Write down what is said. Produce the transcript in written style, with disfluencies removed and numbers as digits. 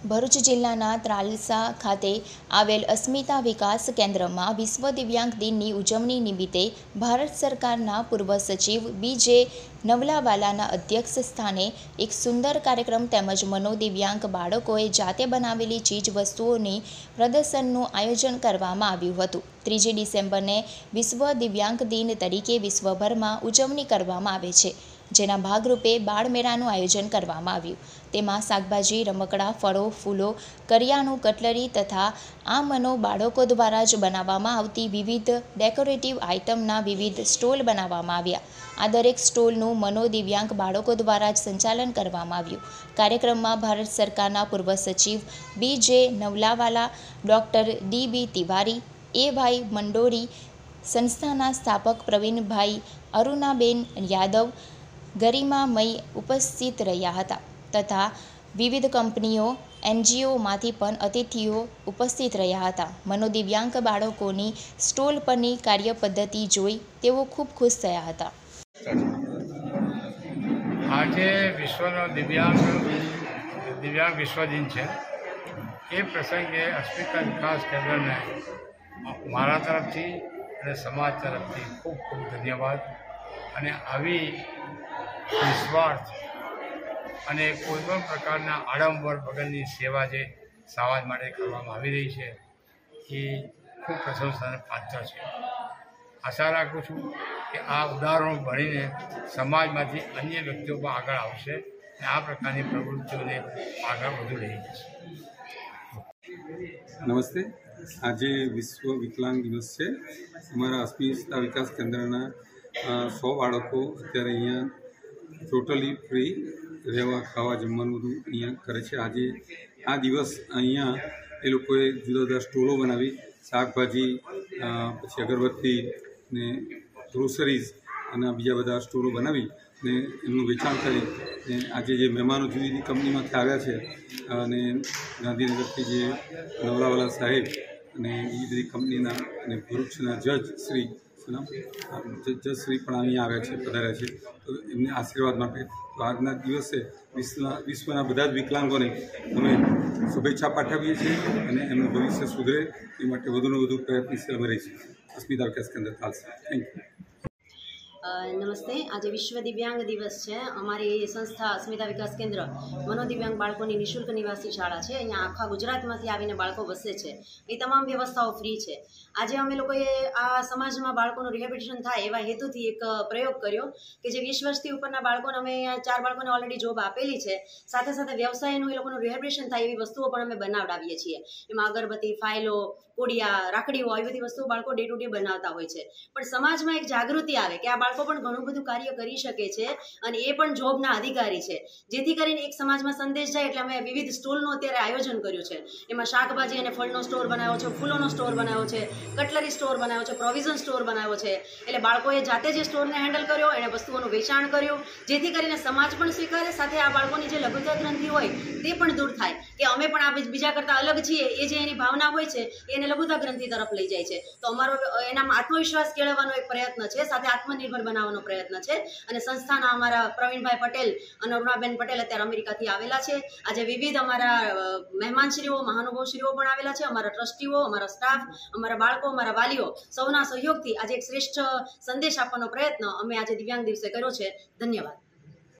ભરૂચ જિલ્લાના ત્રાલસા ખાતે આવેલ અસ્મિતા વિકાસ કેન્દ્રમાં વિશ્વ દિવ્યાંગ દિનની ઉજવણી નિમિત્તે ભારત સરકારના પૂર્વ સચિવ બીજે નવલાવાલાના અધ્યક્ષ સ્થાને એક સુંદર કાર્યક્રમ તેમજ મનોદિવ્યાંગ બાળકોએ જાતે બનાવેલી ચીજ વસ્તુઓની પ્રદર્શનનું આયોજન કરવામાં આવ્યું હતું। 3 ડિસેમ્બરને વિશ્વ દિવ્યાંગ દિન તરીકે વિશ્વભરમાં ઉજવણી કરવામાં આવે છે, જેના ભાગરૂપે બાળમેળાનું આયોજન કરવામાં આવ્યું। તેમાં શાકભાજી, રમકડાં, ફળો, ફૂલો, કરિયાણું, કટલરી તથા આમનો બાળકો દ્વારા જ બનાવવામાં આવતી વિવિધ ડેકોરેટિવ આઇટમના વિવિધ સ્ટોલ બનાવવામાં આવ્યા। આ દરેક સ્ટોલનું મનોદિવ્યાંગ બાળકો દ્વારા જ સંચાલન કરવામાં આવ્યું। કાર્યક્રમમાં ભારત સરકારના પૂર્વ સચિવ બીજે નવલાવાલા, ડૉક્ટર ડી.બી. તિવારી, એ.વાય. મંડોરી, સંસ્થાના સ્થાપક પ્રવીણભાઈ, અરુણાબેન યાદવ, ગરિમામય ઉપસ્થિત રહ્યા હતા તથા વિવિધ કંપનીઓ, NGOમાંથી પણ અતિથિઓ ઉપસ્થિત રહ્યા હતા। મનોદિવ્યાંગ બાળકોની સ્ટોલ પરની કાર્યપદ્ધતિ જોઈ તેઓ ખૂબ ખુશ થયા હતા। આજે વિશ્વનો દિવ્યાંગ વિશ્વ દિન છે। એ પ્રસંગે અસ્મિતા વિકાસ કેન્દ્રને મારા તરફથી અને સમાજ તરફથી ખૂબ ખૂબ ધન્યવાદ। અને આવી નિસ્વાર્થ અને કોઈપણ પ્રકારના આડંબર વગરની સેવા જે સમાજ માટે કરવામાં આવી રહી છે એ ખૂબ પ્રશંસાને પાત્ર છે। આશા રાખું છું કે આ ઉદાહરણો ભણીને સમાજમાંથી અન્ય વ્યક્તિઓ પણ આગળ આવશે અને આ પ્રકારની પ્રવૃત્તિઓને આગળ વધુ લઈ જશે। નમસ્તે, આજે વિશ્વ વિકલાંગ દિવસ છે। અમારા અસ્મિતા વિકાસ કેન્દ્રના 100 બાળકો અત્યારે અહીંયા ટોટલી ફ્રી રહેવા, ખાવા, જમવાનું બધું અહીંયા કરે છે। આજે આ દિવસ અહીંયા એ લોકોએ જુદા જુદા સ્ટોલો બનાવી, શાકભાજી, પછી અગરબત્તી ને ગ્રોસરીઝ અને બીજા બધા સ્ટોલો બનાવી ને એમનું વેચાણ કરી ને આજે જે મહેમાનો જુદી જુદી કંપનીમાંથી આવ્યા છે અને ગાંધીનગરથી જે નવલાવાલા સાહેબ અને બીજી બધી કંપનીના અને ભરૂચના જજશ્રી પણ અહીંયા આવ્યા છે, પધાર્યા છે, તો એમને આશીર્વાદ માટે તો આજના દિવસે વિશ્વના બધા જ વિકલાંગોને અમે શુભેચ્છા પાઠવીએ છીએ અને એમનું ભવિષ્ય સુધરે એ માટે વધુને વધુ પ્રયત્નશીલ અમે રહીશું। અસ્મિતા વિકાસ કેન્દ્ર થાલસા। Thank you. નમસ્તે, આજે વિશ્વ દિવ્યાંગ દિવસ છે। અમારી સંસ્થા અસ્મિતા વિકાસ કેન્દ્ર મનોદિવ્યાંગ બાળકોની નિઃશુલ્ક નિવાસી શાળા છે। અહીંયા આખા ગુજરાતમાંથી આવીને બાળકો વસે છે। એ તમામ વ્યવસ્થાઓ ફ્રી છે। આજે અમે લોકોએ આ સમાજમાં બાળકોનું રિહેબિલિટેશન થાય એવા હેતુથી એક પ્રયોગ કર્યો કે જે 20 વર્ષથી ઉપરના બાળકોને અમે 4 બાળકોને ઓલરેડી જોબ આપેલી છે, સાથે સાથે વ્યવસાયનું એ લોકોનું રિહેબિલિટેશન થાય એવી વસ્તુઓ પણ અમે બનાવડાવીએ છીએ। એમાં અગરબત્તી, ફાઇલો, કોડિયા, રાખડીઓ, આવી બધી વસ્તુઓ બાળકો ડે ટુ ડે બનાવતા હોય છે। પણ સમાજમાં એક જાગૃતિ આવે કે આ બાળકો પણ ઘણું બધું કાર્ય કરી શકે છે અને એ પણ જોબના અધિકારી છે, જેથી કરીને એક સમાજમાં સંદેશ જાય। એટલે અમે વિવિધ સ્ટોલનું અત્યારે આયોજન કર્યું છે। એમાં શાકભાજી અને ફળનો સ્ટોર બનાવ્યો છે, ફૂલોનો સ્ટોર બનાવ્યો છે, કટલરી સ્ટોર બનાવ્યો છે, પ્રોવિઝન સ્ટોર બનાવ્યો છે। એટલે બાળકોએ જાતે જે સ્ટોરને હેન્ડલ કર્યો, એણે વસ્તુઓનું વેચાણ કર્યું, જેથી કરીને સમાજ પણ સ્વીકારે, સાથે આ બાળકોની જે લઘુત્તમ ગ્રંથિ હોય તે પણ દૂર થાય કે અમે પણ આ બીજા કરતાં અલગ છીએ, એ જે એની ભાવના હોય છે એને લઘુત્તમ ગ્રંથિ તરફ લઈ જાય છે। તો અમારો એનામાં આત્મવિશ્વાસ કેળવવાનો એક પ્રયત્ન છે, સાથે આત્મનિર્ભર બનાવવાનો પ્રયત્ન છે। અને સંસ્થાના અમારા પ્રવીણભાઈ પટેલ અને અરુણાબેન પટેલ અત્યારે અમેરિકાથી આવેલા છે। આજે વિવિધ અમારા મહેમાનશ્રીઓ, મહાનુભાવશ્રીઓ પણ આવેલા છે, અમારા ટ્રસ્ટીઓ, અમારા સ્ટાફ, અમારા બાળકો, અમારા વાલીઓ સૌના સહયોગથી આજે એક શ્રેષ્ઠ સંદેશ આપવાનો પ્રયત્ન અમે આજે દિવ્યાંગ દિવસે કર્યો છે। ધન્યવાદ।